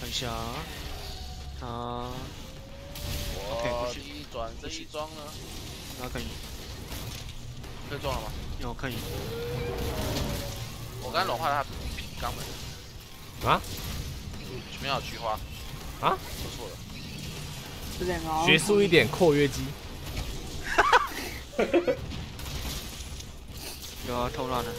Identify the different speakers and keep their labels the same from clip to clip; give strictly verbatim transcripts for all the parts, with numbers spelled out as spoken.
Speaker 1: 看一下啊。OK，
Speaker 2: 我
Speaker 1: 不行，
Speaker 2: 一转这一装呢？
Speaker 1: 那可以，
Speaker 2: 可以装了吗？
Speaker 1: 有可以。
Speaker 2: 我刚融化他肛门。
Speaker 3: 啊？
Speaker 2: 前面有菊花。
Speaker 3: 啊？
Speaker 2: 说错了。
Speaker 4: 是这样哦。
Speaker 3: 学术一点，括约肌。
Speaker 1: 有啊，偷懒了。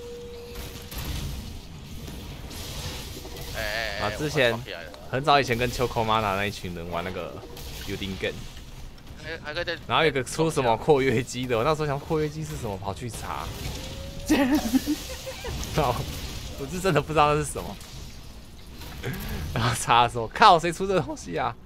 Speaker 2: 哎哎
Speaker 3: 啊，之前很早以前跟秋 Komana 那一群人玩那个 Building Game，
Speaker 2: 还还可以再。
Speaker 3: 然后有个出什么括约肌的，我那时候想括约肌是什么，跑去查。哦，我是真的不知道那是什么。然后查的时候，靠，谁出这个东西啊？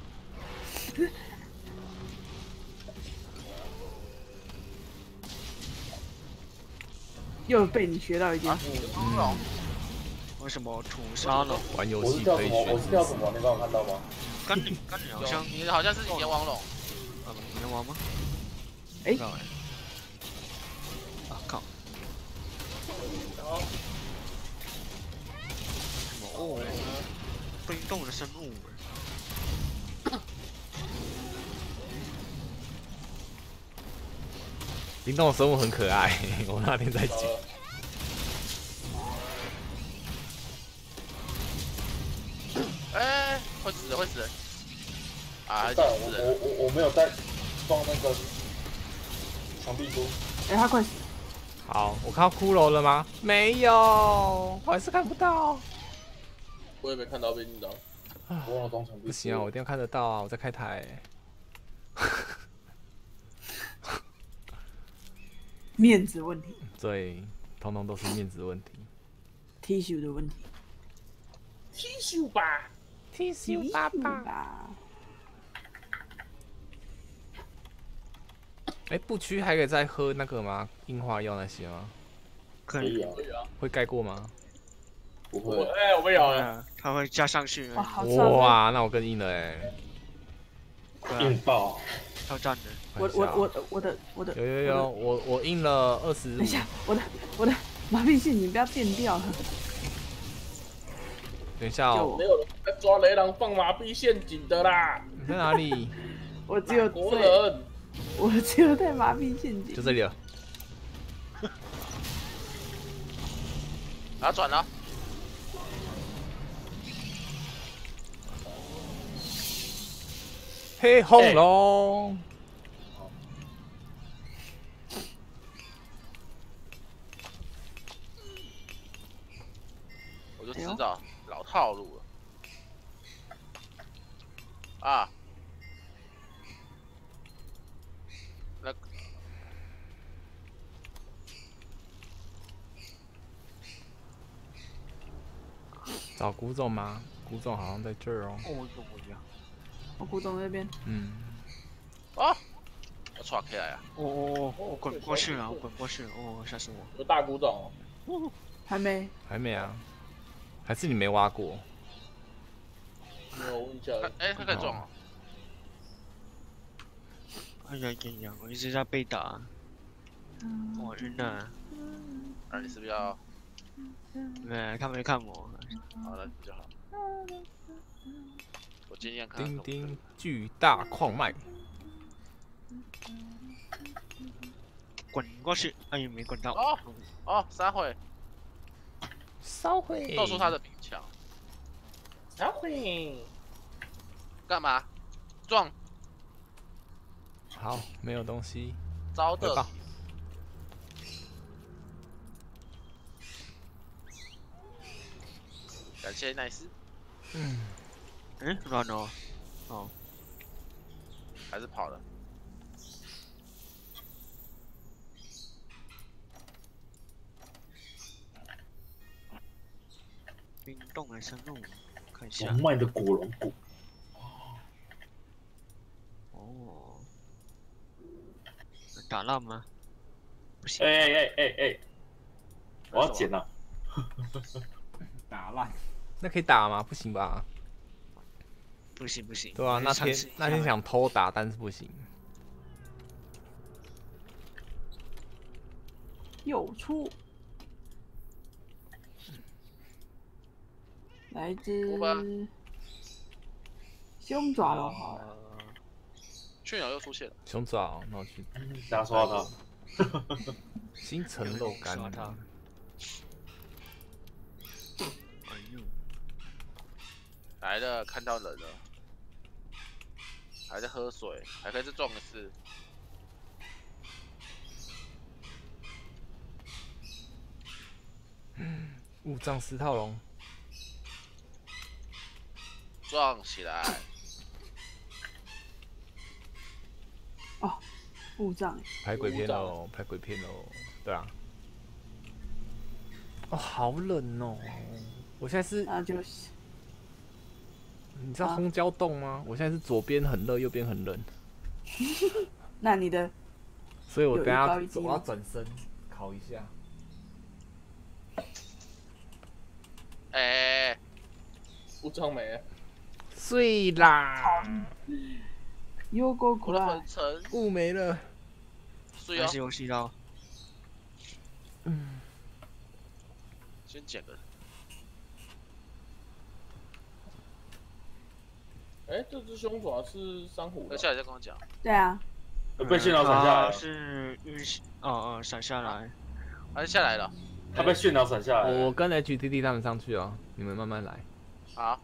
Speaker 4: 又被你学到一件事。
Speaker 1: 嗯。为什么屠杀了？
Speaker 3: 玩游戏可以学。
Speaker 5: 我是叫什么？你刚有看到吗？
Speaker 1: 干你干你好像
Speaker 2: 你好像是阎王龙。
Speaker 1: 啊，阎王吗？
Speaker 4: 哎。
Speaker 1: 啊靠！哦，冰冻的生物。
Speaker 3: 冰冻的生物很可爱，我那天在讲。
Speaker 2: 哎，会死人会死人！啊，
Speaker 5: 在我我我我没有在装那个墙壁珠。
Speaker 4: 哎，他快死！
Speaker 3: 好，我看到骷髅了吗？没有，我还是看不到。
Speaker 5: 我也没看到被你的。我忘了装墙壁。
Speaker 3: 不行啊，我一定要看得到啊！我在开台。
Speaker 4: 面子问题。
Speaker 3: 对，通通都是面子问题。
Speaker 4: Tissue 的问题。
Speaker 5: Tissue 吧
Speaker 3: ，Tissue 爸爸。哎，不区还可以再喝那个吗？硬化药那些吗？
Speaker 1: 可以
Speaker 5: 啊，可以啊。
Speaker 3: 会盖过吗？
Speaker 5: 不会。哎，我没有了。
Speaker 1: 它会加上去。
Speaker 4: 哇，好
Speaker 3: 哇，那我更硬了哎。
Speaker 5: 硬爆！
Speaker 1: 挑战的。
Speaker 4: 我我我我的我的。
Speaker 3: 有有有，我我硬了二十五。
Speaker 4: 等一下，我的我的麻痹性，你不要电掉了。
Speaker 3: 等一下哦。
Speaker 5: 没有人在抓雷狼放麻痹陷阱的啦。
Speaker 3: 你在哪里？
Speaker 4: 我只有
Speaker 5: 国人。
Speaker 4: 我只有在麻痹陷阱。
Speaker 3: 就这里了。
Speaker 2: 啊，转了。
Speaker 3: 黑红龙。
Speaker 2: 我就知道老套路了。啊。那。
Speaker 3: 找古总吗？古总好像在这儿哦。
Speaker 1: 哦，有不一样。
Speaker 4: 我古总那边。
Speaker 3: 嗯。
Speaker 2: 啊！我闯开来啊！
Speaker 1: 哦哦哦！滚过去了，滚过去了！哦，吓死我！
Speaker 5: 有大古董
Speaker 4: 哦。还没。
Speaker 3: 还没啊？还是你没挖过？
Speaker 5: 没有问一下。
Speaker 2: 哎，他可以撞哦。
Speaker 1: 哎呀呀呀！我一直在被打。我晕了。
Speaker 2: 啊，你是不是要？
Speaker 1: 没，他没看我。
Speaker 2: 好了，就好。我尽量看。
Speaker 3: 丁丁巨大矿脉。
Speaker 1: 滚过去！哎呀，没滚到。
Speaker 2: 哦哦，撒会。
Speaker 3: 烧毁。
Speaker 2: 斗出他的柄枪。
Speaker 5: 撒会。
Speaker 2: 干嘛？撞。
Speaker 3: 好，没有东西。
Speaker 2: 招的。感谢奈斯。
Speaker 1: 嗯。嗯，乱哦。哦。
Speaker 2: 还是跑了。
Speaker 1: 冰冻的生物，看一下。
Speaker 5: 龙脉的果龙骨。
Speaker 1: 哦。能打烂吗？不行。
Speaker 5: 哎哎哎哎哎！我要捡了。
Speaker 3: 打烂。那可以打吗？不行吧？
Speaker 1: 不行不行。
Speaker 3: 对啊，那天那天想偷打，但是不行。
Speaker 4: 又出。来一只凶爪龙好了。
Speaker 2: 雀鸟又出现了，
Speaker 3: 熊爪哦，那我去
Speaker 5: 打刷他，
Speaker 3: 星辰肉干
Speaker 1: 刷它。哎呦，
Speaker 2: 来了，看到人了，还在喝水，还可以再撞一次。
Speaker 3: 雾障石套龙，
Speaker 2: 撞起来，
Speaker 4: 哦，雾障哎，
Speaker 3: 拍鬼片喽，拍鬼片喽，对啊。哦，好冷哦！我现在是，
Speaker 4: 那就是
Speaker 3: 你知道烘焦冻吗？我现在是左边很热，右边很冷，
Speaker 4: 那你的
Speaker 3: 所以我等下
Speaker 4: 有预告一集吗
Speaker 3: 我要转身烤一下。
Speaker 2: 哎、
Speaker 5: 乌张没了，
Speaker 3: 碎啦，
Speaker 4: 优锅
Speaker 2: 我的
Speaker 4: 苦辣
Speaker 2: 粉尘
Speaker 3: 雾没了。
Speaker 2: 睡哦
Speaker 1: 还是，游戏刀。
Speaker 3: 嗯，
Speaker 2: 先捡个。
Speaker 5: 哎，这只凶爪是珊瑚的，
Speaker 2: 等下来再跟我讲。
Speaker 4: 对啊，
Speaker 5: 被训导闪下来
Speaker 1: 它
Speaker 5: 了，
Speaker 1: 是运哦哦闪下来。
Speaker 2: 还是下来了，
Speaker 5: 他被训导闪下来了。
Speaker 3: 我跟 H T T 他们上去哦，你们慢慢来。
Speaker 2: 好，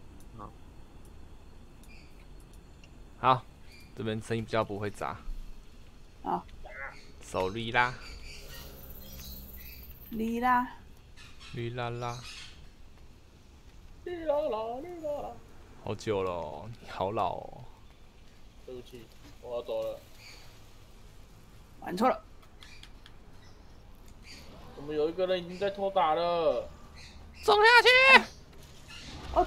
Speaker 3: 好，这边声音比较不会杂。
Speaker 4: 好，
Speaker 3: 手绿啦，
Speaker 4: 哩啦，
Speaker 3: 绿啦啦，
Speaker 5: 哩啦啦哩啦啦，
Speaker 3: 好久了、哦，你好老哦。
Speaker 5: 对不起，我要走了。
Speaker 4: 玩错了，
Speaker 5: 我们有一个人已经在偷打了，
Speaker 3: 冲下去！
Speaker 4: 哦，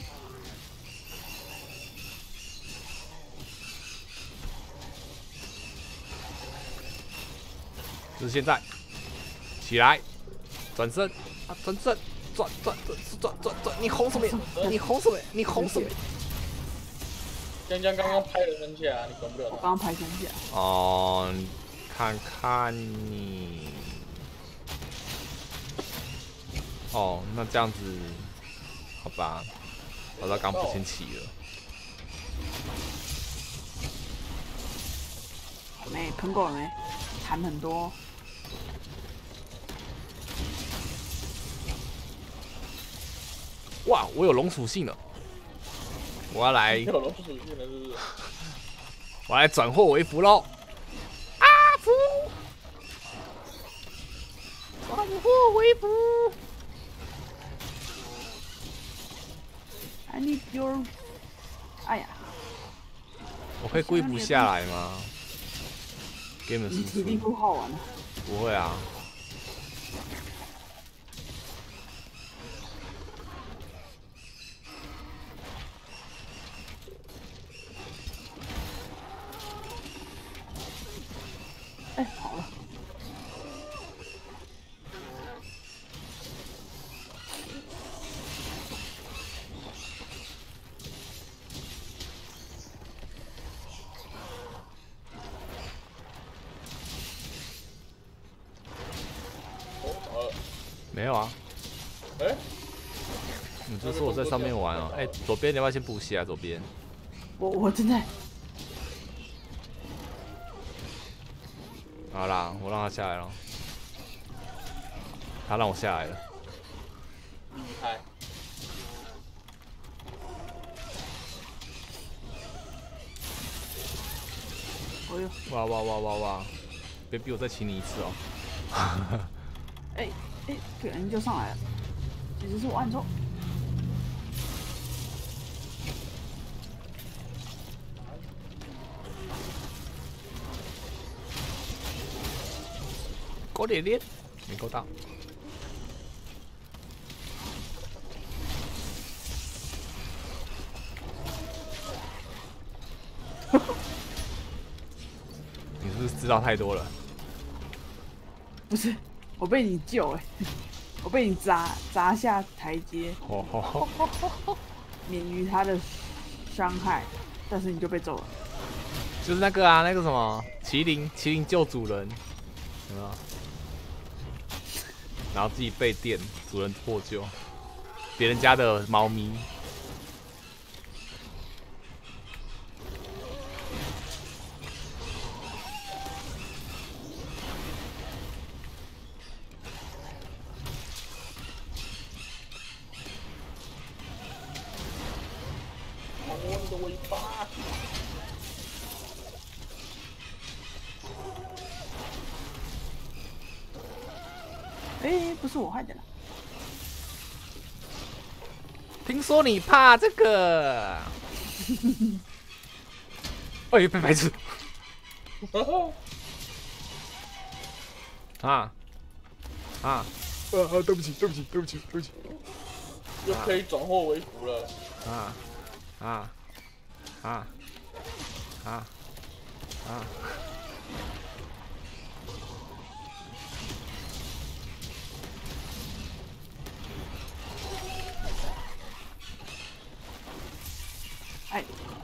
Speaker 3: 就是现在，起来，转身啊，转身，转转转转转转，你红什么？你红什么？你红什么？
Speaker 5: 江江刚刚拍了三下，你管不了他。
Speaker 4: 我刚刚拍三下，
Speaker 3: 哦，看看你。哦，那这样子，好吧，我到刚不先起了。
Speaker 4: 没喷够了没？弹很多，
Speaker 3: 哇，我有龙属性了，我要来，
Speaker 5: 有龙属性的是不是？
Speaker 3: 我来转祸为福喽！啊福，转祸为福。
Speaker 4: I need your， 哎呀，
Speaker 3: 我可以故意不下来吗？给你们输
Speaker 4: 你体力
Speaker 3: 出。
Speaker 4: 不好玩啊。
Speaker 3: 不会啊。
Speaker 4: 哎，好了，
Speaker 5: 哦，好了。
Speaker 3: 没有啊，
Speaker 5: 哎，
Speaker 3: 你就说我在上面玩哦。哎、左边你要不要先补血啊？左边。
Speaker 4: 我我正在，
Speaker 3: 好啦，我让他下来了。他让我下来了。
Speaker 5: 厉害！
Speaker 4: 哦呦，
Speaker 3: 哇哇哇哇哇！别逼我再请你一次哦。
Speaker 4: 哎哎，不小心就上来了，其实是我按错。
Speaker 3: 狗脸脸，没勾到。你是不是知道太多了？
Speaker 4: 不是，我被你救哎、我被你砸砸下台阶，
Speaker 3: 吼吼吼！
Speaker 4: 免于他的伤害，但是你就被揍了。
Speaker 3: 就是那个啊，那个什么麒麟，麒麟救主人，有没有？然后自己被电，主人获救，别人家的猫咪。
Speaker 5: 的尾巴。
Speaker 4: 哎，不是我害的啦。
Speaker 3: 听说你怕这个？哎，被白痴！啊啊！呃，对不起，对不起，对不起，对不起。
Speaker 5: 又可以转祸为福了。
Speaker 3: 啊啊啊啊啊！
Speaker 4: 哎，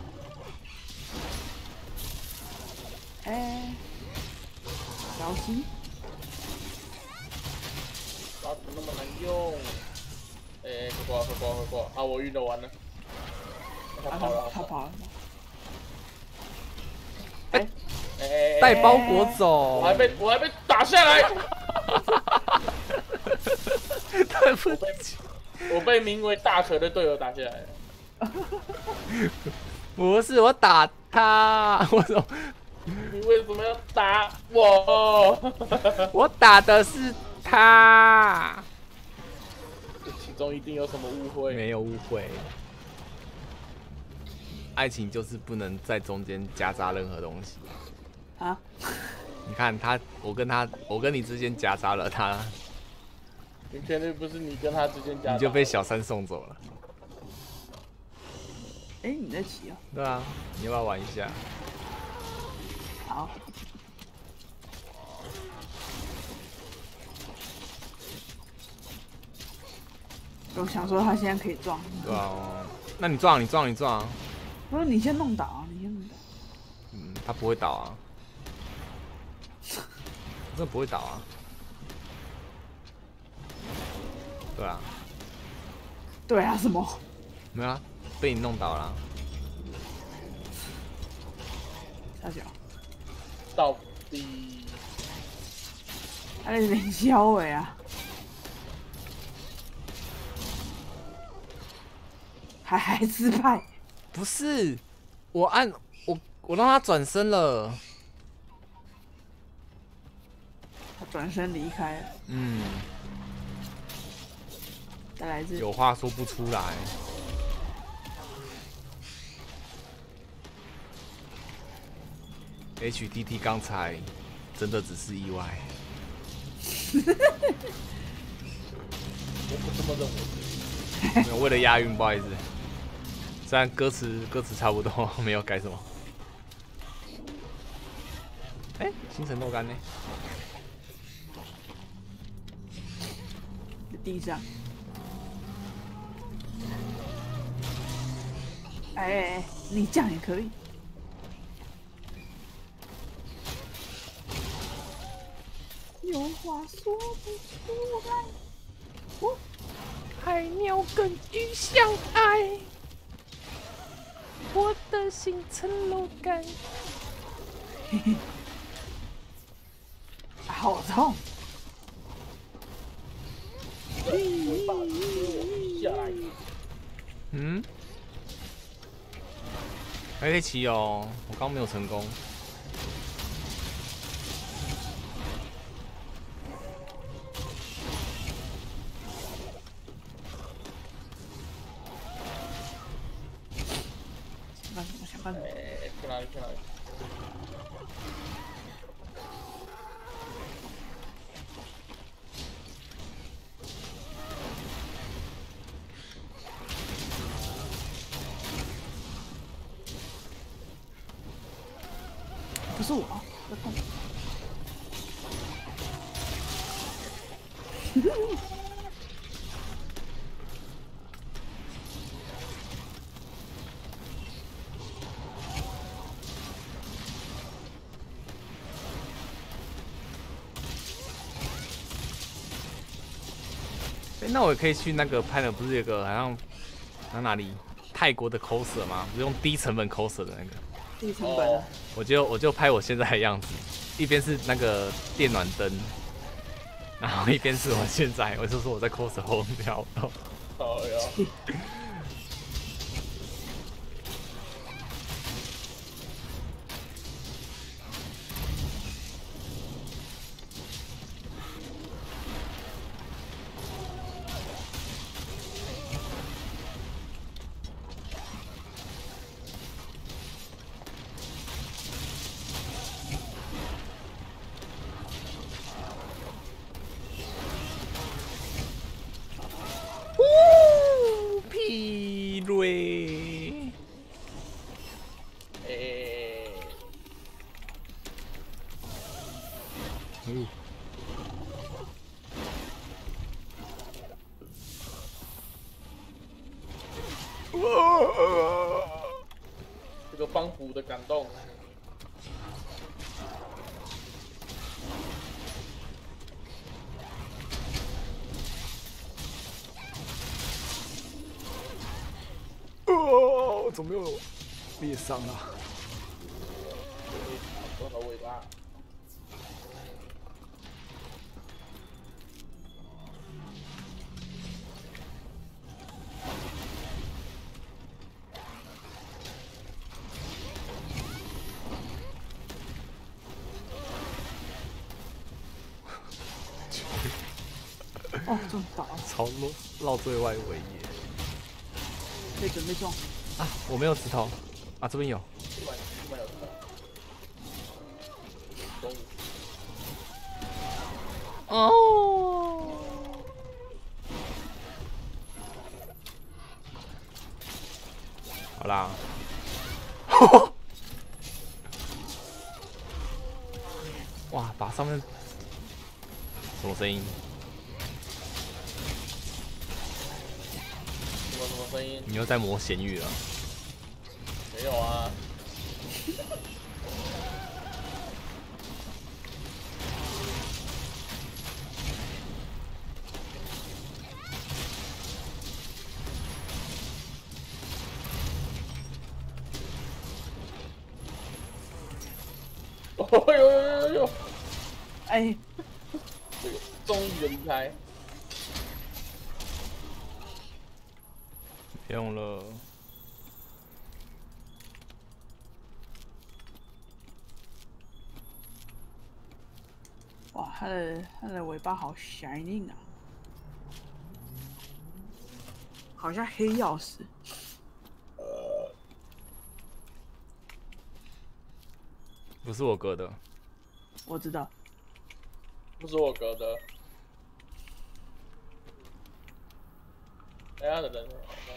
Speaker 4: 哎，小心！
Speaker 5: 啊，怎么那么难用？哎，快过来，快过来，快过来！啊，我晕了，完了。他
Speaker 4: 啊
Speaker 5: 跑了，
Speaker 4: 他跑了。
Speaker 5: 哎哎，
Speaker 3: 带包裹走。
Speaker 5: 我还被我还被打下来。
Speaker 3: 对不起，
Speaker 5: 我被名为大可的队友打下来了。
Speaker 3: 不是我打他，我说
Speaker 5: 你为什么要打我？
Speaker 3: 我打的是他，
Speaker 5: 这其中一定有什么误会。
Speaker 3: 没有误会。爱情就是不能在中间夹杂任何东西。
Speaker 4: 啊？
Speaker 3: 你看他，我跟他，我跟你之间夹杂了他，
Speaker 5: 你确定不是你跟他之间夹杂？
Speaker 3: 你就被小三送走了。
Speaker 4: 哎，你在骑哦？
Speaker 3: 对啊，你要不要玩一下？
Speaker 4: 好。我想说他现在可以撞。
Speaker 3: 对啊，那你撞，你撞，你撞。
Speaker 4: 不是你先弄倒啊，你先弄倒。
Speaker 3: 嗯，他不会倒啊，真的不会倒啊。对啊。
Speaker 4: 对啊，什么？
Speaker 3: 没有啊，被你弄倒了啊。
Speaker 4: 大小。
Speaker 5: 到底。
Speaker 4: 他在冷笑尾啊。还还自拍。
Speaker 3: 不是，我按我我让他转身了。
Speaker 4: 他转身离开了。
Speaker 3: 嗯。
Speaker 4: 再来一次。
Speaker 3: 有话说不出来。H D T 刚才真的只是意外。
Speaker 5: 我不这么认为。
Speaker 3: 没有为了押韵，不好意思。虽然歌词歌词差不多，没有改什么。哎、欸，星辰豆干呢？
Speaker 4: 地上。哎哎哎，你这样也可以。有话说不出来。我
Speaker 3: 海鸟跟鱼相爱，我的心成肉干。
Speaker 4: 嘿嘿，好痛！
Speaker 3: 嗯，还可以骑哦，我刚没有成功。
Speaker 4: 我想办法。
Speaker 5: 哎，去哪里？去哪里？
Speaker 4: 不是我，我痛。
Speaker 3: 哎、欸，那我也可以去那个拍的，不是有个好像哪哪里泰国的 coser 吗？不是用低成本 coser 的那个。
Speaker 4: 低成本、啊。
Speaker 3: 我就我就拍我现在的样子，一边是那个电暖灯，然后一边是我现在，我就说我在 coser 后面跳。
Speaker 5: 好呀。 这个帮扶的感动。
Speaker 3: 哦，怎么没有裂伤啊？
Speaker 5: 断了尾巴。
Speaker 4: 哦，中倒了，
Speaker 3: 超落绕最外围耶！
Speaker 4: 可以准备撞。
Speaker 3: 啊，我没有石头啊，这边有。
Speaker 5: 这蛮这蛮有的。中午。
Speaker 3: 哦。好啦。哇，把上面什么声音？
Speaker 5: 什么什么声音？
Speaker 3: 你又在磨咸鱼了？
Speaker 5: 没有啊。哦呦呦呦呦呦！
Speaker 4: 哎，
Speaker 5: 这个终于的离开。
Speaker 3: 不用了。
Speaker 4: 哇，它的它的尾巴好 shining 啊，好像黑曜石。
Speaker 3: 不是我割的。
Speaker 4: 我知道。
Speaker 5: 不是我割的。哎呀，等等。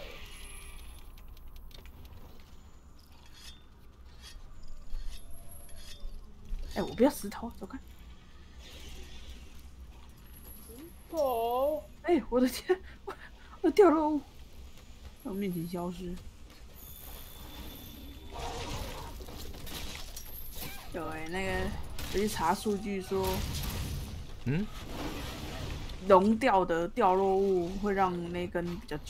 Speaker 4: 哎，我不要石头，走开！
Speaker 5: 哦，
Speaker 4: 哎，我的天，我我掉落物在我面前消失。有哎，那个我去查数据说，
Speaker 3: 嗯，
Speaker 4: 熔掉的掉落物会让那根比较久。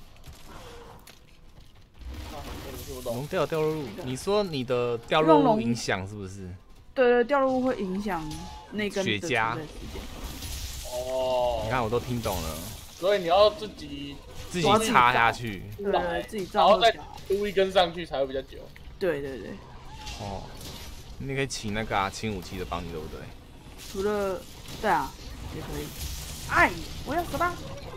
Speaker 3: 龙掉掉落物，你说你的掉落物影响是不是？
Speaker 4: 对对，掉落物会影响那根
Speaker 3: 雪茄。
Speaker 5: 哦，
Speaker 3: 你看我都听懂了。
Speaker 5: 所以你要自己
Speaker 3: 自己插下去，
Speaker 4: 对对，自己
Speaker 5: 然后再
Speaker 4: 照下来。
Speaker 5: 撸一根上去才会比较久。
Speaker 4: 对对对。
Speaker 3: 哦，你可以请那个啊，轻武器的帮你，对不对？
Speaker 4: 除了，对啊，也可以。哎，我要死了！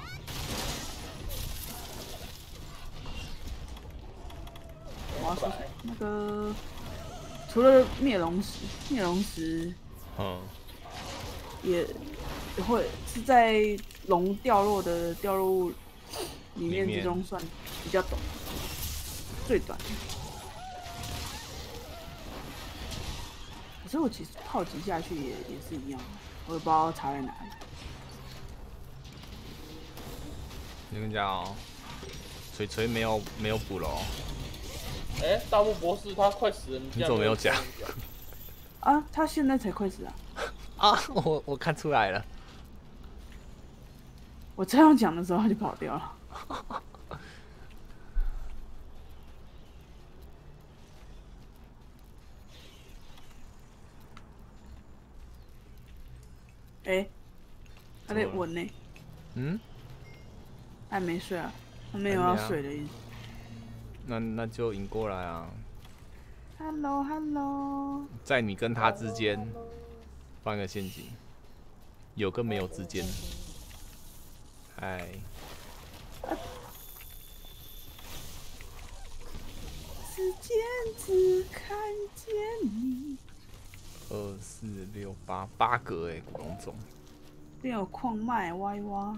Speaker 4: 我要说那个，除了灭龙石，灭龙石，
Speaker 3: 嗯，
Speaker 4: 也也会是在龙掉落的掉落物里面之中算比较短，最短。可是我其实炮击下去也也是一样，我也不知道差在哪里。
Speaker 3: 你跟你讲哦，锤锤没有没有补了哦。
Speaker 5: 哎、欸，大木博士他快死了，
Speaker 3: 你怎么没有讲？
Speaker 4: 啊，他现在才快死啊！
Speaker 3: 啊，我我看出来了。
Speaker 4: 我这样讲的时候他就跑掉了。哎、欸，他在闻呢。
Speaker 3: 嗯？
Speaker 4: 还没睡啊？他没有要睡的意思。
Speaker 3: 那那就引过来啊。
Speaker 4: Hello Hello。
Speaker 3: 在你跟他之间放一个陷阱，有跟没有之间。嗨。
Speaker 4: 时间只看见你。
Speaker 3: 二四六八八格哎，古龙种。
Speaker 4: 这边有矿脉挖一挖。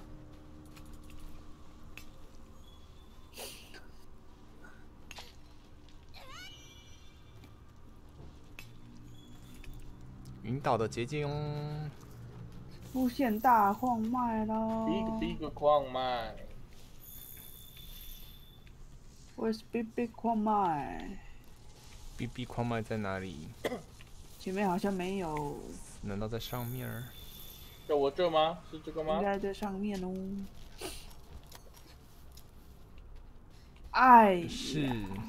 Speaker 3: 云岛的捷径哦，
Speaker 4: 出现大矿脉喽！
Speaker 5: 第一个第一个矿脉，
Speaker 4: Where's Big Big 矿脉
Speaker 3: ？B B 矿脉在哪里？
Speaker 4: 前面好像没有，
Speaker 3: 难道在上面儿？
Speaker 5: 就我这吗？是这个吗
Speaker 4: 应？该在上面哦。哎呀，
Speaker 3: 是。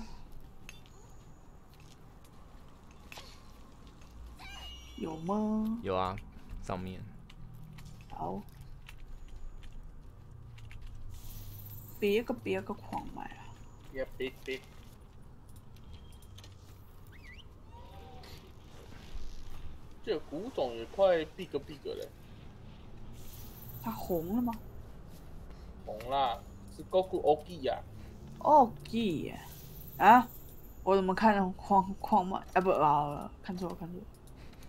Speaker 4: 有吗？
Speaker 3: 有啊，上面。
Speaker 4: 好。别个别个矿脉啊！
Speaker 5: 也别别。这个古董也快 big big 了，
Speaker 4: 它红了吗？
Speaker 5: 红啦，是 Goku Ogi 呀。
Speaker 4: 哦，耶！啊，我怎么看到矿矿脉？啊不啊，看错了看错了。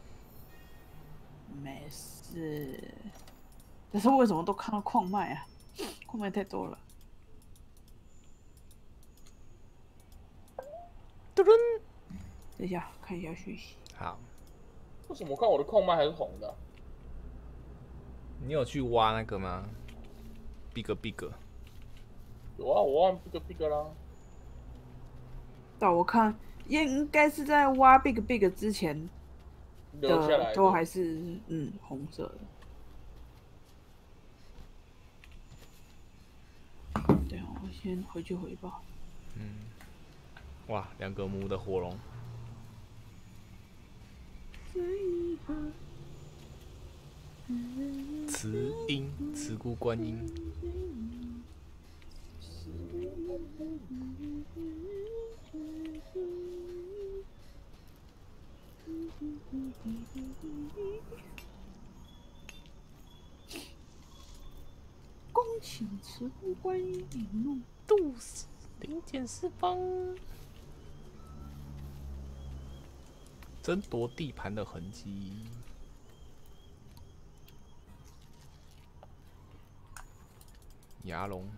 Speaker 4: 没事，但是为什么都看到矿脉啊？矿脉太多了。
Speaker 3: 嘟噜。
Speaker 4: 等一下，看一下讯息。
Speaker 3: 好。
Speaker 5: 为什么我看我的矿脉还是红的、啊？
Speaker 3: 你有去挖那个吗 ？Big Big。
Speaker 5: 有啊，我忘 big big 啦。
Speaker 4: 但我看应该是在挖 Big Big 之前
Speaker 5: 留下来
Speaker 4: 的，都还是嗯红色的。对啊，我先回去回报。
Speaker 3: 嗯。哇，两个母的火龙。慈音，慈姑观音。
Speaker 4: 恭请慈姑观音引路，
Speaker 3: 度死灵剑四方。争夺地盘的痕迹。牙龙。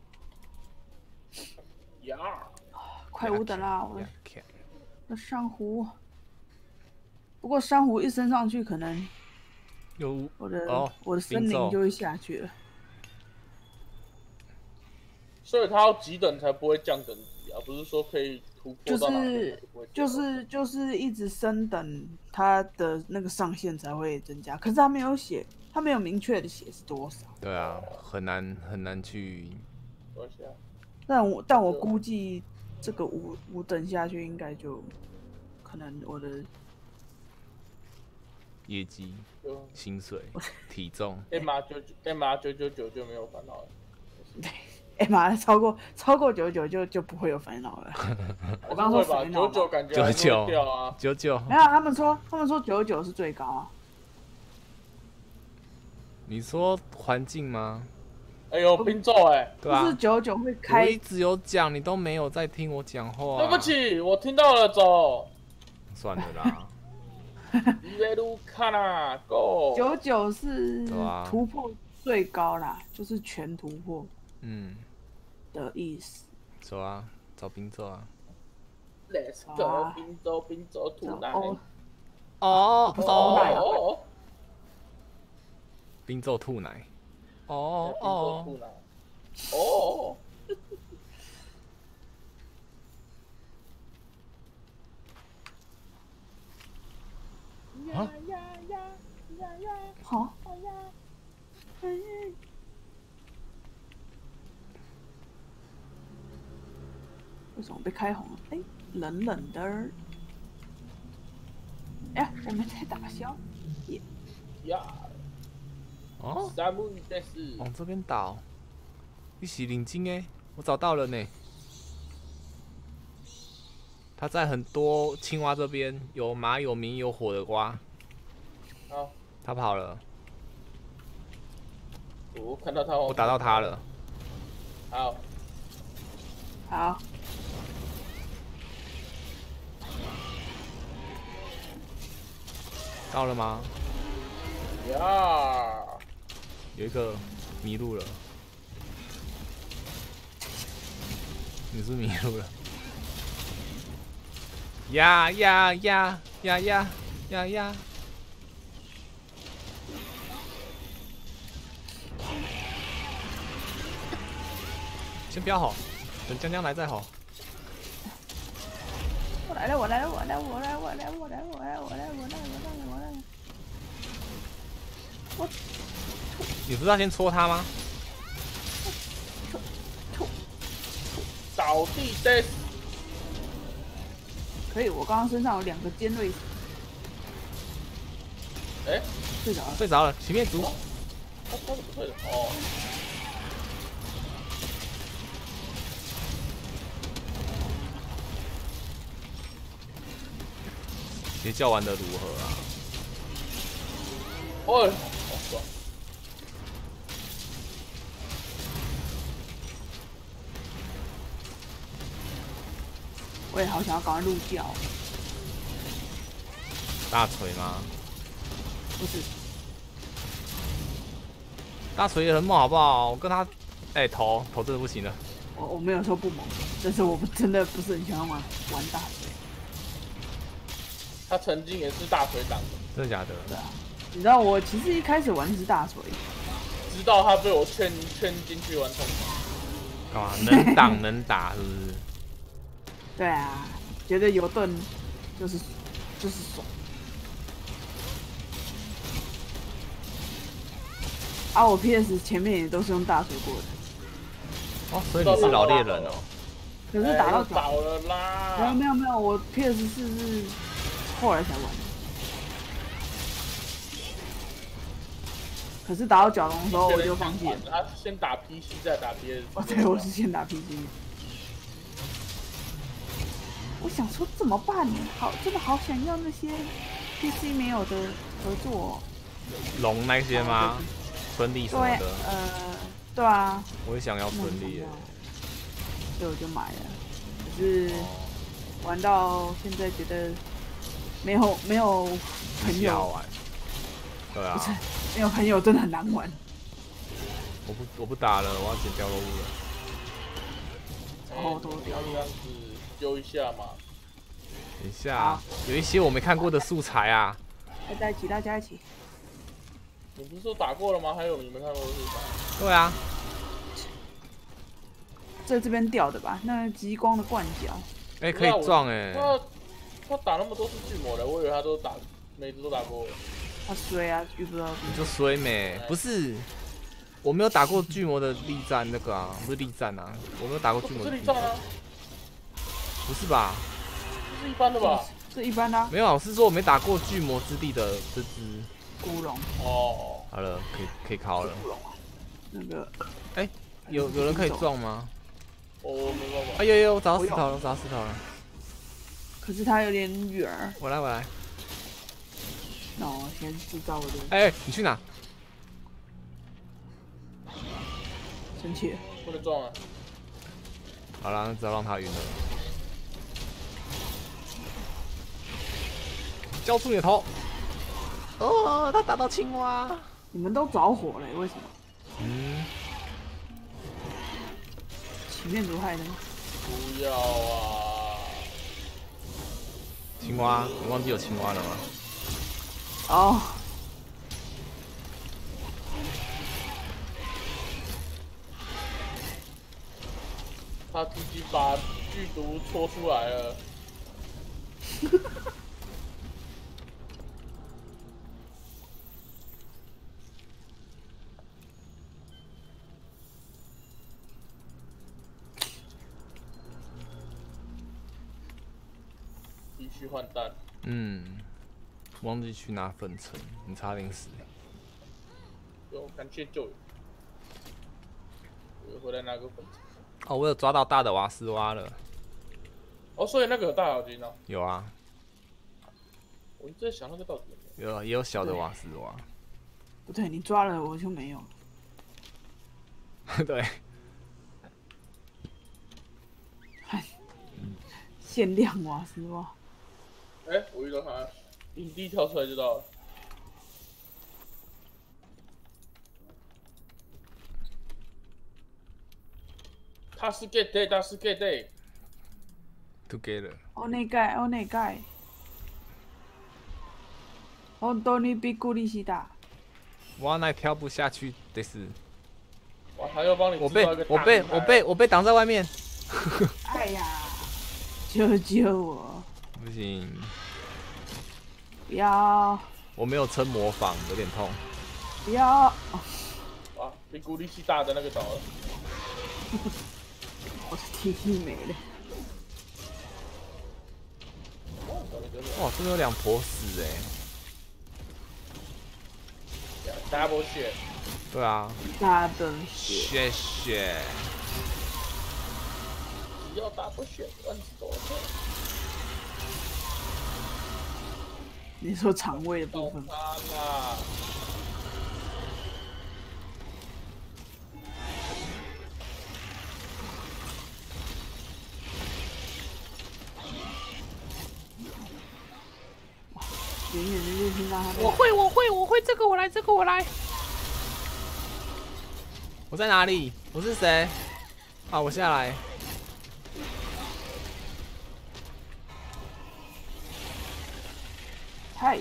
Speaker 5: 呀！
Speaker 4: 快五等啦！我的珊瑚，不过珊瑚一升上去，可能
Speaker 3: 有
Speaker 4: 我的、
Speaker 3: 哦、
Speaker 4: 我的森林就会下去了。
Speaker 5: 所以它要几等才不会降等级啊？不是说可以突破到哪里
Speaker 4: 就是就是一直升等，它的那个上限才会增加。可是它没有写，它没有明确的写是多少。
Speaker 3: 对啊，很难很难去。
Speaker 5: 多少？
Speaker 4: 但我但我估计这个五五等下去，应该就可能我的
Speaker 3: 业绩、薪水、体重。
Speaker 5: M R 九九 M R 九九九就没有烦恼了。
Speaker 4: 对。哎妈，超过超过九九就就不会有烦恼了。我刚刚说烦恼，
Speaker 5: 九九感觉
Speaker 3: 九
Speaker 5: 九啊，
Speaker 3: 九九。
Speaker 4: 没有，他们说他们说九九是最高啊。
Speaker 3: 你说环境吗？
Speaker 5: 哎呦，冰咒哎，
Speaker 3: 对啊，
Speaker 4: 不是九九会开。
Speaker 3: 我一直有讲，你都没有在听我讲话、啊。
Speaker 5: 对不起，我听到了，走。
Speaker 3: 算了啦。
Speaker 5: 一路看啊 ，Go。
Speaker 4: 九九是突破最高啦，就是全突破。
Speaker 3: 嗯。
Speaker 4: 的意思。
Speaker 3: 走啊，找冰咒啊
Speaker 5: ！Let's go， 冰咒冰咒吐奶。
Speaker 3: 哦哦哦！冰咒吐奶。哦哦。
Speaker 5: 吐奶。哦。
Speaker 3: 啊？
Speaker 4: 好。为什么被开红了？哎，冷冷的。哎呀，我们在打消。耶。
Speaker 5: 呀。
Speaker 3: 哦。
Speaker 5: 三木但是。
Speaker 3: 往这边倒。一起领金哎，我找到了呢。他在很多青蛙这边，有麻有明有火的瓜。
Speaker 5: 好。
Speaker 3: 他跑了。
Speaker 5: 我看到他。
Speaker 3: 我打到他了。
Speaker 5: 好。
Speaker 4: 好。
Speaker 3: 到了吗？
Speaker 5: 呀！
Speaker 3: 有一个迷路了，你是迷路了？呀呀呀呀呀呀呀！先不要吼，等江江来再吼。
Speaker 4: 我来了，我来了，我来了，我来了，我来了，我来了，我来了，我来了，我来了，我来了，我来了。我
Speaker 3: 你不是要先戳他吗？
Speaker 5: 倒地 death。
Speaker 4: 可以，我刚刚身上有两个尖锐。
Speaker 5: 哎，
Speaker 4: 睡着了。
Speaker 3: 睡着了，洗面族。
Speaker 5: 他他怎么退的？哦。
Speaker 3: 邪教玩的如何啊？
Speaker 5: 哦，好爽！
Speaker 4: 我也好想要赶快入教。
Speaker 3: 大锤吗？
Speaker 4: 不是，
Speaker 3: 大锤也很猛，好不好？我跟他，哎、欸，头头真的不行了。
Speaker 4: 我我没有说不猛，但是我真的不是很喜欢玩玩大锤。
Speaker 5: 他曾经也是大锤党的，
Speaker 3: 真的假的？
Speaker 4: 对啊，你知道我其实一开始玩的是大锤，
Speaker 5: 直到他被我劝劝进去玩痛
Speaker 3: 干嘛？能挡能打是不是？
Speaker 4: 对啊，觉得有盾就是就是爽。啊，我 P S 前面也都是用大锤过的。
Speaker 3: 哦，所以你是老猎人哦。
Speaker 4: 可是打到
Speaker 5: 倒、欸、了啦！
Speaker 4: 没有没有没有，我 P S 四是后来才玩的。可是打到角龙的时候我就放弃了。
Speaker 5: 他先打 P C 再打 P S。
Speaker 4: 哦，对，我是先打 P C。我想说怎么办？好，真的好想要那些 P C 没有的合作、哦。
Speaker 3: 龙那些吗？春丽什么的。
Speaker 4: 呃，对啊。
Speaker 3: 我也想要春丽耶。
Speaker 4: 所以我就买了，可是玩到现在觉得没有没有朋友
Speaker 3: 玩，对啊，
Speaker 4: 不是没有朋友真的很难玩。
Speaker 3: 我不我不打了，我要捡掉落物
Speaker 4: 了。超多掉
Speaker 5: 这样子揪一下嘛。
Speaker 3: 等一下，有一些我没看过的素材啊。
Speaker 4: 大家一起，大家一起。
Speaker 5: 你不是说打过了吗？还有你没看过的素材？
Speaker 3: 对啊。
Speaker 4: 在这边掉的吧，那极光的灌脚，
Speaker 3: 哎、欸，可以撞哎、欸。
Speaker 5: 他他打那么多次巨魔的，我以为他都打，每次都打过。
Speaker 4: 他衰啊，遇不到。
Speaker 3: 你就衰没？不是，我没有打过巨魔的力战那个啊，不是力战啊，我没有打过巨魔的力战。
Speaker 5: 不是力战啊？
Speaker 3: 不是吧？
Speaker 5: 这是一般的吧？
Speaker 4: 是一般的、啊。
Speaker 3: 没有，我是说我没打过巨魔之地的这只
Speaker 4: 古龙。
Speaker 5: 哦。
Speaker 3: 好了，可以可以考了。
Speaker 4: 古龙啊。那个。
Speaker 3: 哎、欸，有有人可以撞吗？
Speaker 5: 我没办法。
Speaker 3: 哎呦呦，我找到石头了，我找到石头了。
Speaker 4: 可是它有点远。
Speaker 3: 我来，我来。
Speaker 4: 那我先制造我的。
Speaker 3: 哎、欸，你去哪？
Speaker 4: 生气。
Speaker 5: 不能撞啊！
Speaker 3: 好了，只要让他晕了。交出你的头！哦，他打到青蛙。
Speaker 4: 你们都着火了，为什么？
Speaker 3: 嗯。
Speaker 4: 洗面族害的吗？
Speaker 5: 不要啊！
Speaker 3: 青蛙，你忘记有青蛙了吗？
Speaker 4: 哦。
Speaker 5: 他自己把剧毒戳出来了。必须换弹。
Speaker 3: 嗯，忘记去拿粉尘，你差点死。
Speaker 5: 有感谢救援。我回来拿个粉尘。
Speaker 3: 哦，我有抓到大的瓦斯蛙了。
Speaker 5: 哦，所以那个有大小金哦。
Speaker 3: 有啊。
Speaker 5: 我一直在想那个到底有没
Speaker 3: 有？有也有小的瓦斯蛙。
Speaker 4: 不对，你抓了我就没有了。
Speaker 3: 对。
Speaker 4: 限量瓦斯蛙。
Speaker 5: 哎、欸，我遇到他，影帝跳出来就到了。他是 get day， 他是 get day。Together。
Speaker 4: お願い、お願い。本当にびっくりした。
Speaker 3: 哇，那跳不下去的是。
Speaker 5: 哇，他要帮你。
Speaker 3: 我被我被我被我被挡在外面。
Speaker 4: 哎呀！救救我！
Speaker 3: 不行，
Speaker 4: 不要
Speaker 3: 我没有撑模仿，有点痛。
Speaker 4: 不要，
Speaker 5: 哇，被孤力气大的那个倒了。
Speaker 4: 我的 T T 没了。
Speaker 3: 哇，真的有两坨死哎、
Speaker 5: 欸、！Double shit。
Speaker 3: 对啊，
Speaker 4: 大灯血，
Speaker 3: 谢谢。
Speaker 5: 只要 double shit， 万多倍。
Speaker 4: 你说肠胃的部分，
Speaker 5: 他啦。
Speaker 4: 远远的就听到他。
Speaker 3: 我会，我会，我会，这个我来，这个我来。我在哪里？我是谁？啊，我下来。
Speaker 4: 嗨，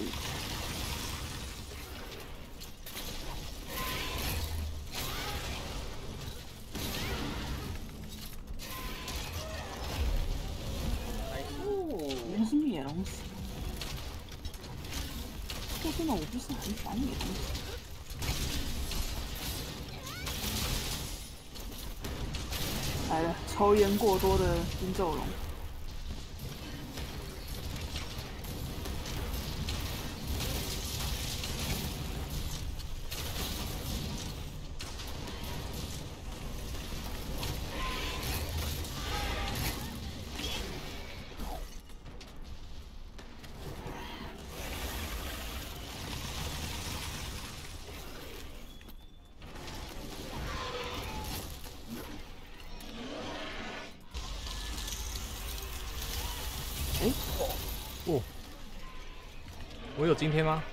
Speaker 4: 原来是灭龙死。说真的，我不是很喜欢灭龙死。来了，抽烟过多的金咒龙。哎，
Speaker 3: 哦，我有今天吗？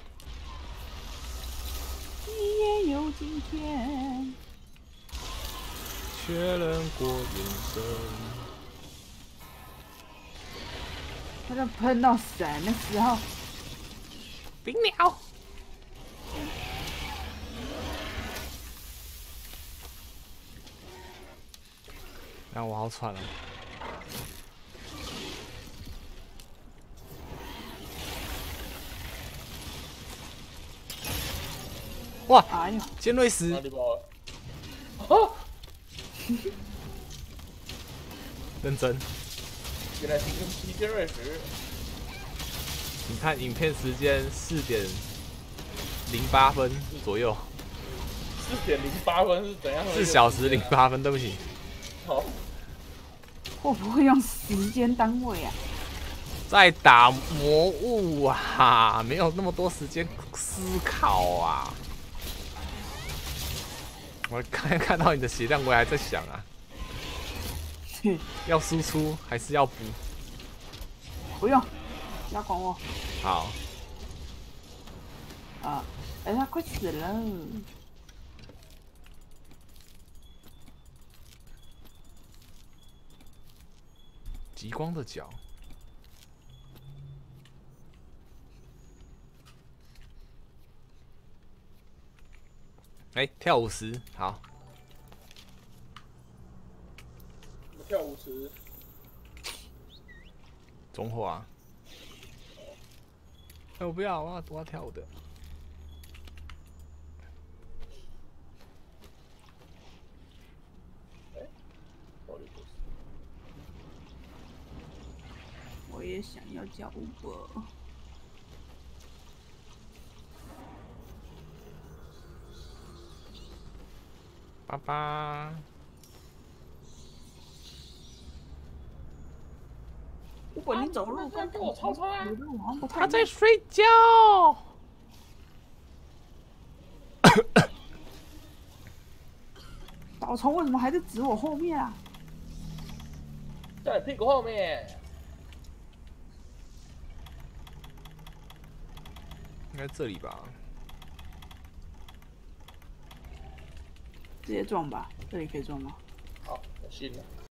Speaker 4: 你也有今天。
Speaker 3: 确认过眼神。
Speaker 4: 他就喷到闪的时候，
Speaker 3: 冰鸟。让我好喘啊！哇，
Speaker 4: 哎呦，
Speaker 3: 尖锐石
Speaker 5: 哪，里爆了？啊！
Speaker 3: 认真。
Speaker 5: 原来是跟皮尖锐石。
Speaker 3: 你看影片时间四点零八分左右，
Speaker 5: 四点零八分是怎样的？
Speaker 3: 四小时零八分，对不起。
Speaker 5: 好，
Speaker 4: 会不会用时间单位啊？
Speaker 3: 在打魔物啊，没有那么多时间思考啊。我刚看到你的血量，我也还在想啊，要输出还是要补？
Speaker 4: 不用，不要管我
Speaker 3: 好，
Speaker 4: 啊！哎，他快死了。
Speaker 3: 极光的脚。哎、欸，跳五十，好。
Speaker 5: 跳舞池。
Speaker 3: 中火啊！哎、欸，我不要，我要我要跳舞的。
Speaker 4: 我也想要叫 Uber。
Speaker 3: 爸爸。
Speaker 4: Uber，你走路
Speaker 5: 快给我超超啊！
Speaker 4: 你路好像不太。
Speaker 3: 他在睡觉。
Speaker 4: 导虫为什么还在指我后面啊？
Speaker 5: 在你屁股后面。
Speaker 3: 应该这里吧？
Speaker 4: 直接撞吧，这里可以撞吗？
Speaker 5: 好，我信了。